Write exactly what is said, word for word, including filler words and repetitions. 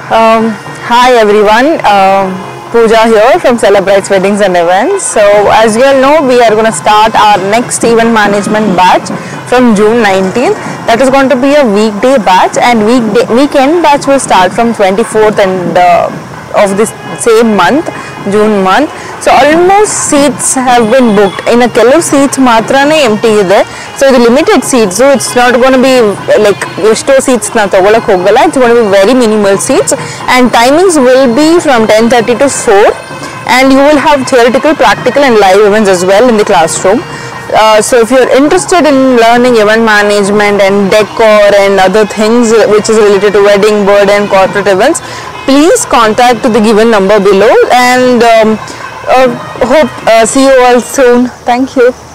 Um, hi everyone, uh, Pooja here from Celebrites Weddings and Events. So as you all know, we are going to start our next event management batch from June nineteenth. That is going to be a weekday batch, and weekday weekend batch will start from twenty-fourth and uh, of this same month, June month. So almost seats have been booked. In a ಕೆಲವು seats ಮಾತ್ರನೇ empty ಇದೆ. So the limited seats, so it's not going to be like ಎಷ್ಟೋ seats na ತಗೊಳಕ್ಕೆ ಹೋಗಲ್ಲ. It's going to be very minimal seats, and timings will be from ten thirty to four, and you will have theoretical, practical and live events as well in the classroom. Uh, so if you're interested in learning event management and decor and other things which is related to wedding, birthday and corporate events, please contact the given number below, and um, uh, hope uh, see you all soon. Thank you.